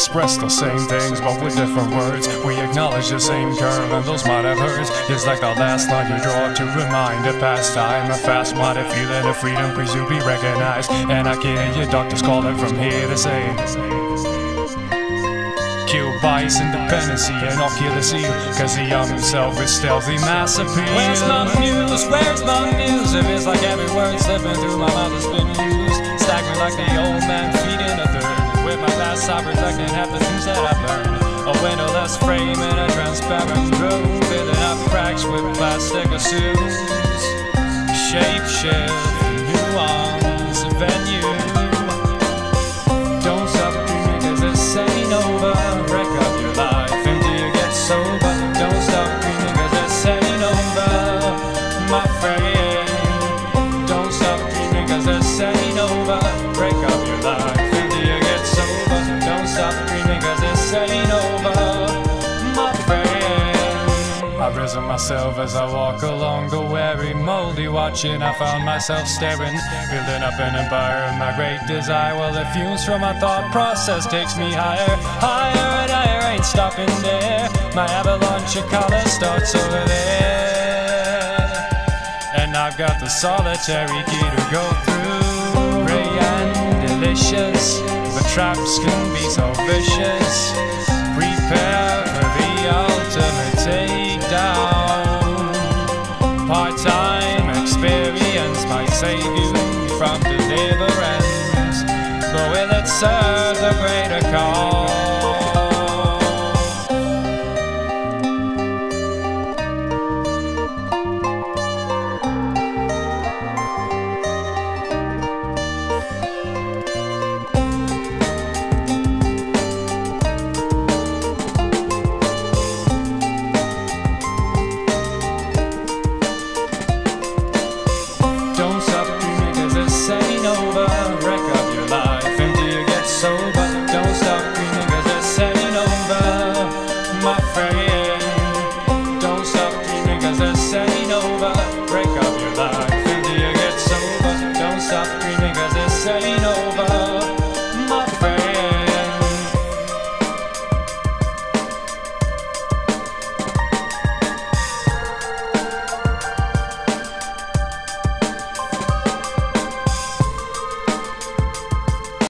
express the same things, but with different words. We acknowledge the same curve, and those might have hurts. It's like the last line you draw to remind a past time. A fast-minded feeling of freedom, please you be recognized. And I can hear your doctors calling from here to say, kill bias, independency, and I'll kill the seal, cause the young himself is stealthy mass appeal. Where's my muse? Where's my muse? It feels like every word slipping through my mouth has been used. Staggering like the old man feeding a third. With my past I reflecting half the things that I've learned. A windowless frame in a transparent room, filling up cracks with plastic assumes. Shape shift, nuance, venue. Don't stop dreaming cause this ain't over. Wreck up your life until you get sober. Don't stop dreaming cause this ain't over, my friend. Don't stop dreaming cause this ain't over. Break up your life until you get sober. Don't stop dreaming cause this ain't over, my friend. I've risen myself as I walk along the weary, moldy watching. I found myself staring, building up an empire of my great desire. Well, the fumes from my thought process takes me higher, higher and higher. Ain't stopping there. My avalanche of color starts over there, and I've got the solitary key to go through. Ray and delicious, but traps can be so vicious. Prepare for the ultimate takedown. Part-time experience might save you from deliverance, but will it serve the greater cause? Don't stop